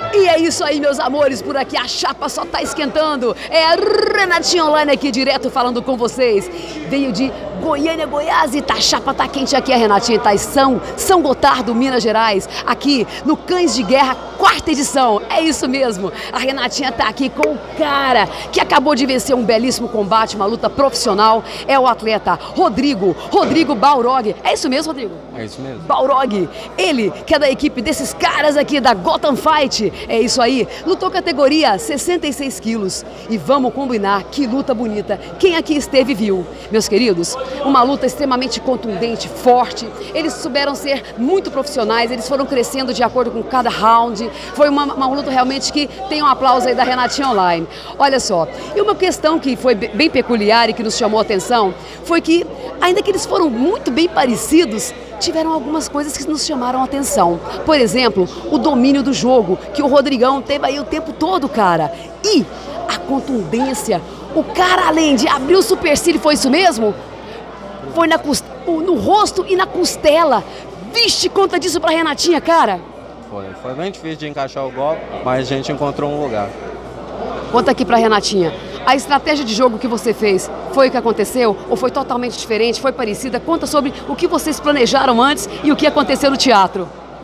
E é isso aí, meus amores, por aqui a chapa só tá esquentando. É a Renatinha Online aqui, direto falando com vocês. Veio de Goiânia, Goiás, e a chapa tá quente aqui. A Renatinha tá em São Gotardo, Minas Gerais, aqui no Cães de Guerra, 4ª edição. É isso mesmo, a Renatinha tá aqui com o cara que acabou de vencer um belíssimo combate, uma luta profissional. É o atleta Rodrigo Balrog. É isso mesmo, Rodrigo? É isso mesmo. Balrog, ele que é da equipe desses caras aqui da Gotham Fight. É isso aí, lutou categoria 66 quilos. E vamos combinar, que luta bonita. Quem aqui esteve viu. Meus queridos, uma luta extremamente contundente, forte. Eles souberam ser muito profissionais, eles foram crescendo de acordo com cada round. Foi uma luta realmente que tem um aplauso aí da Renatinha Online. Olha só, e uma questão que foi bem peculiar e que nos chamou a atenção foi que, ainda que eles foram muito bem parecidos, tiveram algumas coisas que nos chamaram a atenção. Por exemplo, o domínio do jogo, que o Rodrigão teve aí o tempo todo, cara. E a contundência. O cara, além de abrir o supercílio, foi isso mesmo? Foi no rosto e na costela. Vixe, conta disso pra Renatinha, cara. Foi bem difícil de encaixar o golpe, mas a gente encontrou um lugar. Conta aqui pra Renatinha. A estratégia de jogo que você fez, foi o que aconteceu? Ou foi totalmente diferente? Foi parecida? Conta sobre o que vocês planejaram antes e o que aconteceu no teatro.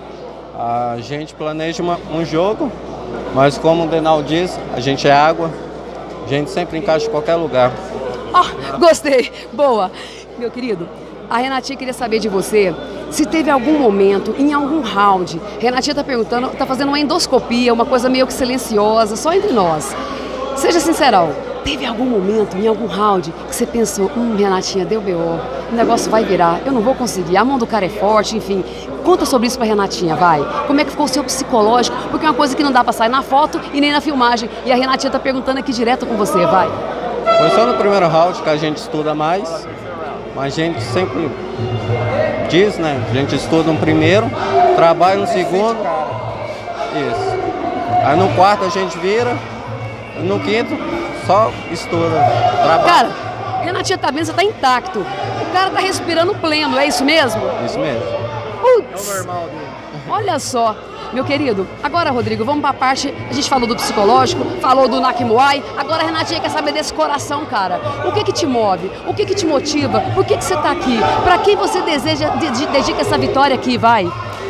A gente planeja um jogo, mas como o Denal diz, a gente é água, a gente sempre encaixa em qualquer lugar. Oh, gostei, boa. Meu querido, a Renatinha queria saber de você se teve algum momento, em algum round, Renatinha tá perguntando, tá fazendo uma endoscopia, uma coisa meio que silenciosa, só entre nós. Seja sincerão, teve algum momento, em algum round, que você pensou, Renatinha, deu B.O., o negócio vai virar, eu não vou conseguir, a mão do cara é forte, enfim. Conta sobre isso pra Renatinha, vai. Como é que ficou o seu psicológico? Porque é uma coisa que não dá pra sair na foto e nem na filmagem. E a Renatinha tá perguntando aqui direto com você, vai. Foi só no primeiro round que a gente estuda mais, mas a gente sempre diz, né? A gente estuda no primeiro, trabalha no segundo. Isso. Aí no quarto a gente vira, no quinto só estuda, trabalha. Cara, Renatinha tá vendo, você tá intacto. O cara tá respirando pleno, é isso mesmo? Isso mesmo. Putz, É o normal dele. olha só. Meu querido, agora, Rodrigo, vamos pra parte, a gente falou do psicológico, falou do Nakimuay, agora a Renatinha quer saber desse coração, cara. O que te move? O que te motiva? Por que você tá aqui? Pra quem você dedica essa vitória aqui, vai?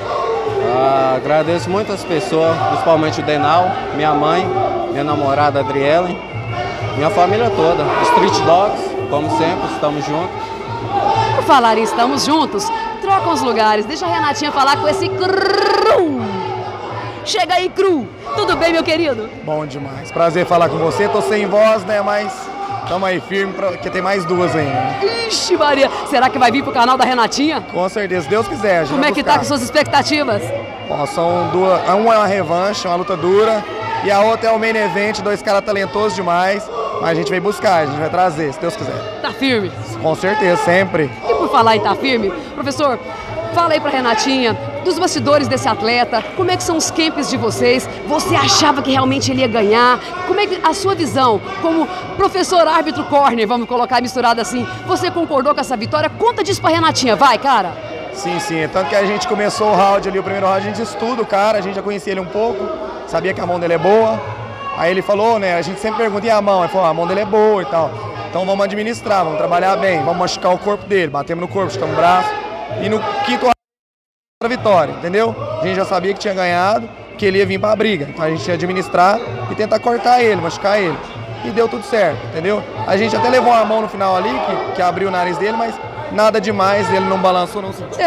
Agradeço muito as pessoas, principalmente o Denal, minha mãe, minha namorada Adriele, minha família toda, Street Dogs, como sempre, estamos juntos. Por falar em estamos juntos, troca os lugares, deixa a Renatinha falar com esse cru. Chega aí, cru. Tudo bem, meu querido? Bom demais. Prazer falar com você. Tô sem voz, né? Mas tamo aí firme, porque tem mais duas ainda. Ixi, Maria. Será que vai vir pro canal da Renatinha? Com certeza, se Deus quiser. A gente Como vai é que buscar. tá com suas expectativas? Bom, são duas. Uma é uma revanche, uma luta dura. E a outra é o main event, dois caras talentosos demais. Mas a gente vem buscar, a gente vai trazer, se Deus quiser. Tá firme? Com certeza, sempre. E por falar em tá firme, professor, fala aí pra Renatinha, dos bastidores desse atleta, como é que são os camps de vocês? Você achava que realmente ele ia ganhar? Como é que a sua visão, como professor árbitro corner, vamos colocar misturado assim, você concordou com essa vitória? Conta disso pra Renatinha, vai, cara! Sim, sim. Tanto que a gente começou o round ali, o primeiro round, a gente estuda o cara, a gente já conhecia ele um pouco, sabia que a mão dele é boa. Aí ele falou, né, a gente sempre pergunta, e a mão? Ele falou, a mão dele é boa e tal. Então vamos administrar, vamos trabalhar bem, vamos machucar o corpo dele, batemos no corpo, machucamos o braço. E no quinto round, a vitória, entendeu? A gente já sabia que tinha ganhado, que ele ia vir pra briga. Então a gente ia administrar e tentar cortar ele, machucar ele. E deu tudo certo, entendeu? A gente até levou uma mão no final ali, que abriu o nariz dele, mas nada demais, ele não balançou, não sentiu.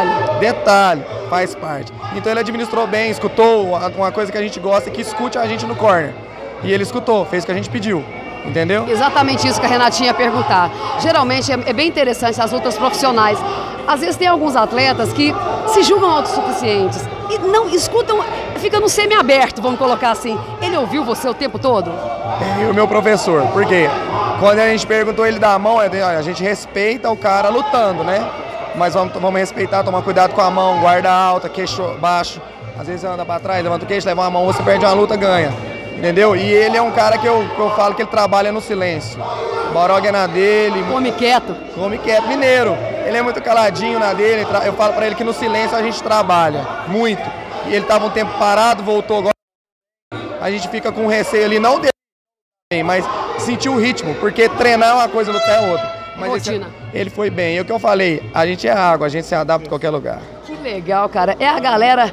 Detalhe, faz parte. Então ele administrou bem, escutou uma coisa que a gente gosta, que escute a gente no corner. E ele escutou, fez o que a gente pediu, entendeu? Exatamente isso que a Renatinha ia perguntar. Geralmente é bem interessante as lutas profissionais. Às vezes tem alguns atletas que se julgam autossuficientes e não escutam, fica no semi-aberto, vamos colocar assim. Ele ouviu você o tempo todo? E o meu professor, por quê? Quando a gente perguntou ele da mão, a gente respeita o cara lutando, né? Mas vamos respeitar, tomar cuidado com a mão, guarda alta, queixo baixo. Às vezes anda pra trás, levanta o queixo, leva uma mão, você perde uma luta, ganha. Entendeu? E ele é um cara que eu falo que ele trabalha no silêncio. O Balrog é na dele. Come quieto. Come quieto, mineiro. Ele é muito caladinho na dele. Eu falo pra ele que no silêncio a gente trabalha muito. E ele tava um tempo parado, voltou agora. a gente fica com receio ali, não de mas sentir o ritmo, porque treinar é uma coisa, lutar é outra. Mas Rotina. ele foi bem. E o que eu falei, a gente é água, a gente se adapta em qualquer lugar. Que legal, cara. É a galera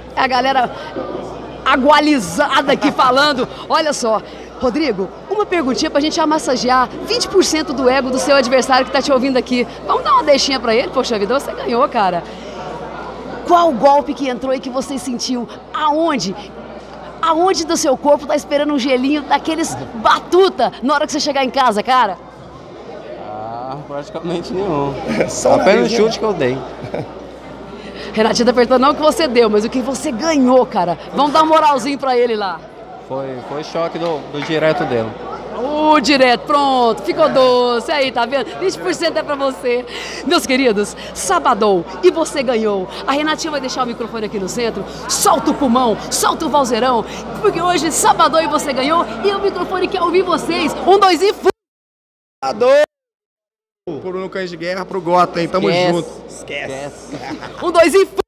agualizada aqui falando. Olha só, Rodrigo, uma perguntinha pra gente amassagear 20% do ego do seu adversário que tá te ouvindo aqui. Vamos dar uma deixinha pra ele? Poxa vida, você ganhou, cara. Qual golpe que entrou e que você sentiu? Aonde? Aonde do seu corpo tá esperando um gelinho daqueles batuta na hora que você chegar em casa, cara? Ah, praticamente nenhum. Só apenas o chute que eu dei. Renatinho tá perguntando não o que você deu, mas o que você ganhou, cara. Vamos dar um moralzinho pra ele lá. Foi choque do direto dele. Direto, pronto, ficou doce, aí, tá vendo? 20% é pra você. Meus queridos, sabadão, e você ganhou. A Renatinha vai deixar o microfone aqui no centro, solta o pulmão, solta o valzeirão, porque hoje, sabadão, e você ganhou, e o microfone quer ouvir vocês. 1, 2 e fui! Por um cães de guerra pro Gota, hein? Tamo junto. Esquece. 1, 2 e fui!